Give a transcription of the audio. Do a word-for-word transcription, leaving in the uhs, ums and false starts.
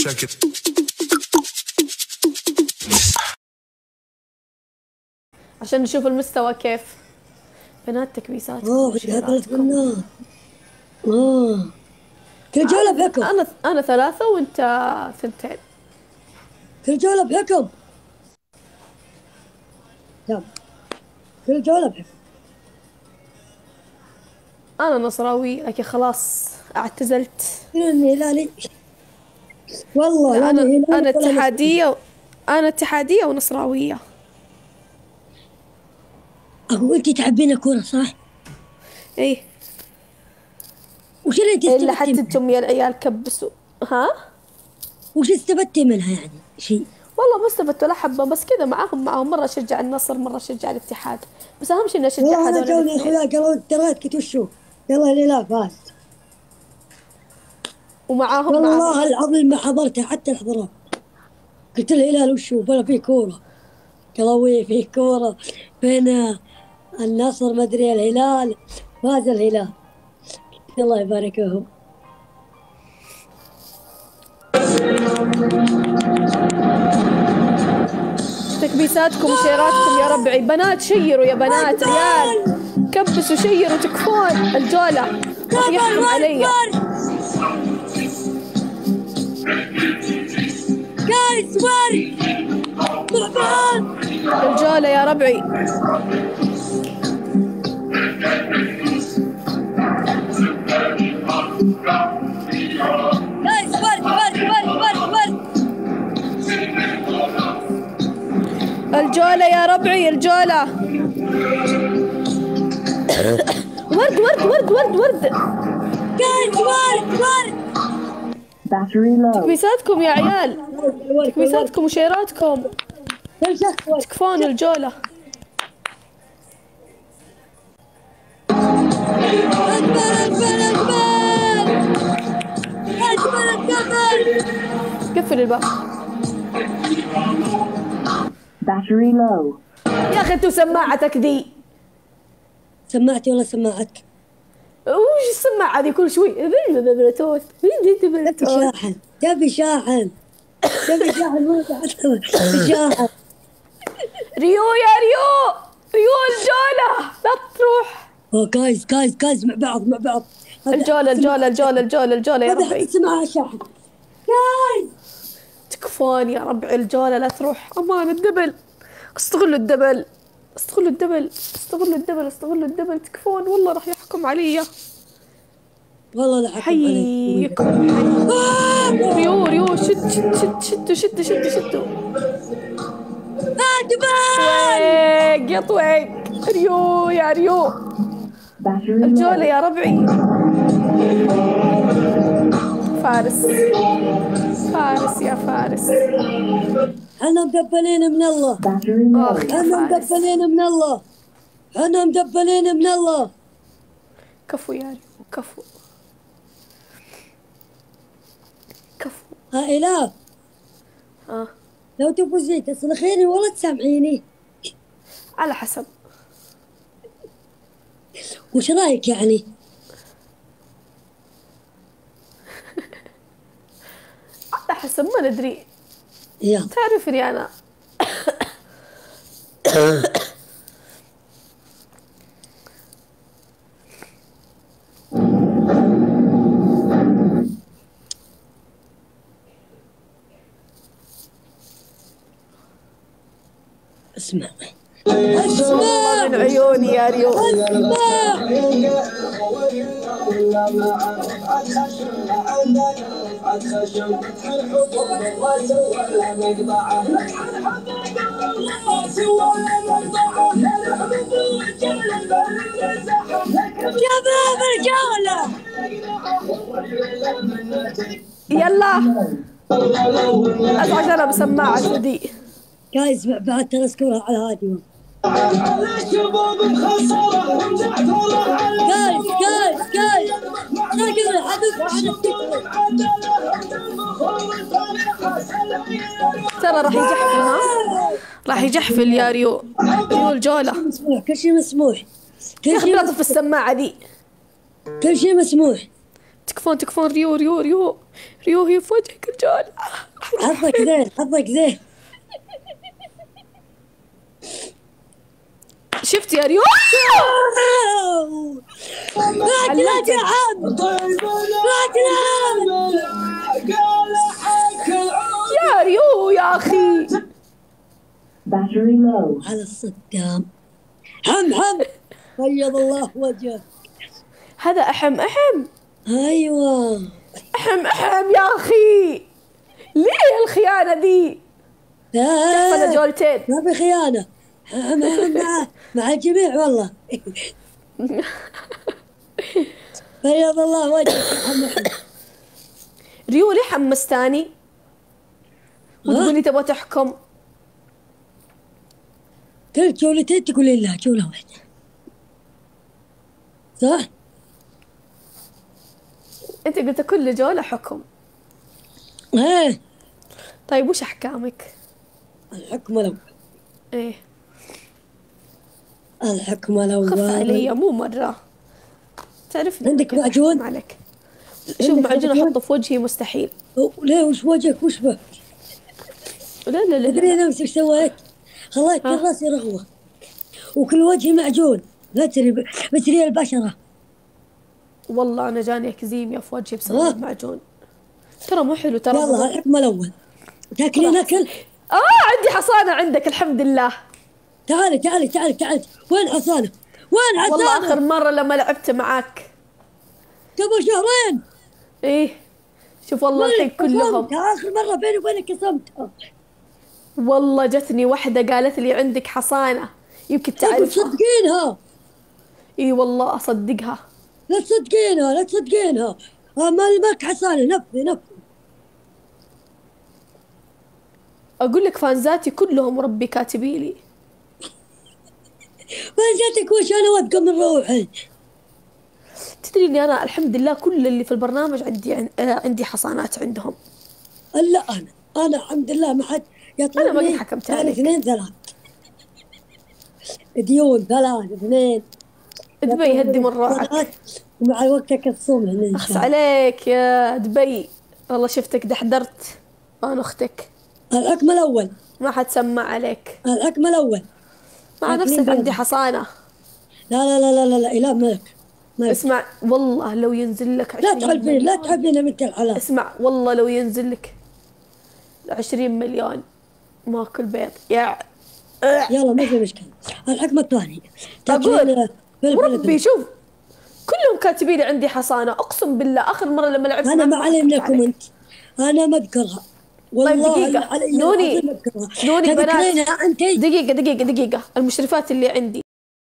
عشان نشوف المستوى كيف. بنات تكبيسات. اوه هذا النار. اه كل جولة بحكم. انا انا ثلاثة وانت ثنتين. كل جولة بحكم. تمام. كل جولة بحكم. انا نصراوي لكن خلاص اعتزلت. انا هلالي. والله انا انا, أنا اتحادية و... انا اتحادية ونصراوية. اقول انتي تحبين كورة صح؟ ايه. وش اللي انتي اللي حتى انتم يا العيال كبسوا. ها؟ وش استفدتي منها يعني شيء؟ والله ما استفدت ولا حبة، بس كذا معاهم معاهم مرة اشجع النصر مرة اشجع الاتحاد، بس اهم شيء اني اشجع هذول. والله انا جوني اخويا قالوا تراك وشو؟ يلا الهلال فاز. ومعاهم والله معاهم. العظيم ما حضرتها حتى الحضرات. قلت الهلال وشو؟ بلا في كورة. قالوا في كورة بين النصر ما ادري الهلال، فاز الهلال. الله يبارك لهم. تكبيساتكم وشيراتكم يا ربعي. بنات شيروا يا بنات، عيال كبسوا شيروا تكفون الجولة راح يحكم علي. جايز ورد الجولة يا ربعي. جايز ورد ورد ورد ورد ورد. الجولة يا ربعي الجولة. ورد ورد ورد ورد ورد. جايز ورد ورد. تكبيساتكم يا عيال، تكبيساتكم وشيراتكم تكفون الجولة. قفل الباب. Battery low. يا اخي انتو سماعتك دي. سماعتي ولا سماعتك؟ وش السماعة دي كل شوي؟ بلوتوث. تبي شاحن تبي شاحن تبي شاحن ما تبي شاحن. ريو يا ريو ريو الجولة لا تروح. اوه جايز جايز جايز مع بعض مع بعض. الجولة الجولة الجولة الجولة الجولة يا ربعي. هذا حتى معها شاحن. جايز تكفون يا ربعي الجولة لا تروح. امان الدبل. استغلوا الدبل استغلوا الدبل استغلوا الدبل استغلوا الدبل. تكفون والله راح يحكم علي. والله لا حكم علي. حيكم ريو ريو شد شد شد شدوا شدوا شدوا شدوا. طويق يا طويق. ريو يا ريو الجولة يا ربعي. فارس فارس يا فارس. احنا مدبلين من الله. احنا مدبلين من الله. احنا مدبلين من الله. كفو يا ريو كفو كفو. ها إله. ها لو تفوزي تصرخيني ولا تسامحيني؟ على حسب. وش رايك يعني؟ على حسب ما ندري. يلا تعرفني انا. اسمع اسمع من عيوني يا ريو. شباب الجولة يلا اسمع انا بسماعة دي. جايز بعد تذكرها على هادي. جايز جايز جايز تقدر حدث عن التكفل. ترى راح يجحفل. ها راح يجحفل يا ريو. ريو الجولة مسموح كل شيء مسموح. يا اخي بلا في السماعة دي. كل شيء مسموح. تكفون تكفون ريو ريو ريو ريو هي في وجهك رجال. حظك زين حظك زين. شفت يا ريو؟ راجلات يا عم راجلات. يا ريو يا أخي. Battery low. على الصدام. حم حم بيض الله وجهك. هذا أحم أحم ايوه أحم أحم يا أخي. ليه الخيانة ذي؟ هذا لا جولتين. ما في خيانة. حم حم مع مع الجميع والله. بيض الله وجهك حم حم. ريو ليه حمستاني وتقولي تبغى تحكم؟ كل جولتين تقولين لا جولة واحدة صح؟ أنت قلت كل جولة حكم. ايه طيب وش أحكامك؟ الحكم الأول. إيه الحكم الأول. خف علي مو مرة. تعرفني عندك كيف معجون؟ أحكم عليك. شوف عندك معجون معجون؟ أحطه في وجهي مستحيل. أو- ليه وش وجهك وش بك؟ لا لا لا, تدري لا. انا وش سويت؟ خليت ها؟ كل راسي رغوة وكل وجهي معجون بتري بتري البشرة. والله أنا جاني أكزيميا في وجهي بسبب ها؟ المعجون. ترى مو حلو ترى. يلا الحكم الأول. تاكلين أكل؟ آه عندي حصانة عندك الحمد لله. تعالي تعالي تعالي تعالي. وين حصانة؟ وين والله آخر حصانة؟ مرة لما لعبت معاك. قبل شهرين. إيه شوف والله الحين وين كلهم. قسمتها؟ آخر مرة بيني وبينك قسمتها. والله جتني واحدة قالت لي عندك حصانة يمكن طيب تعرفها. تصدقينها؟ إي والله أصدقها. لا تصدقينها لا تصدقينها. آه، ما مالك حصانة. نفذي نفذي. أقول لك فانزاتي كلهم ربي كاتبي لي. ما جاتك وش أنا واثقة من روحي. تدري إني أنا الحمد لله كل اللي في البرنامج عندي عن... آه عندي حصانات عندهم. الا انا انا الحمد لله ما حد يطلب أنا ما لي قد حكمت يعني عليك. اثنين ثلاث ديون ثلاث اثنين. دبي هدي من روحك. ومع وقتك الصوم هنا ان أخس شاء الله. عليك يا دبي. والله شفتك دحدرت. أنا أختك الحكم الاول. ما حد سمع عليك. الحكم الاول. مع أكلين نفسك عندي بيضة. حصانة. لا لا لا لا لا لا إله ملك ملك. اسمع والله لو ينزل لك لا عشرين تحلفين لا مليون. تحلفين بنت الحلال. اسمع والله لو ينزل لك عشرين مليون ماكل بيض يا يلا ما في مشكلة. الحكم الثاني. أقول تاكلين فلفل وربي أسود. شوف كلهم كاتبين لي عندي حصانة. أقسم بالله آخر مرة لما لعبت انا ما معك علي حكمت منكم عليك. انت. انا ما اذكرها والله. طيب اللي دقيقة علي نوني العظيم أذكرها. نوني تذكرينها بنات انت. دقيقة دقيقة دقيقة المشرفات اللي عندي